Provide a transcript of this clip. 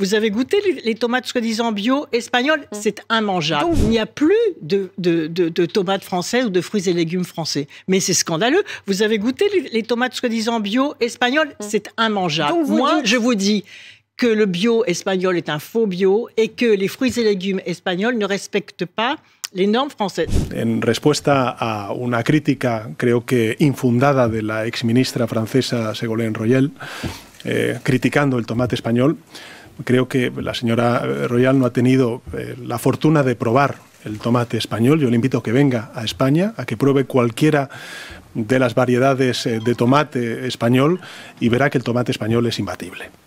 Vous avez goûté les tomates soi-disant bio espagnoles? C'est immangeable. Il n'y a plus de tomates françaises ou de fruits et légumes français. Mais c'est scandaleux. Vous avez goûté les tomates soi-disant bio espagnoles? C'est immangeable. Moi, je vous dis que le bio espagnol est un faux bio et que les fruits et légumes espagnols ne respectent pas les normes françaises. En respuesta a una crítica, creo que infundada, de la exministra francesa Ségolène Royal, criticando el tomate español, creo que la señora Royal no ha tenido la fortuna de probar el tomate español. Yo le invito a que venga a España, a que pruebe cualquiera de las variedades de tomate español y verá que el tomate español es imbatible.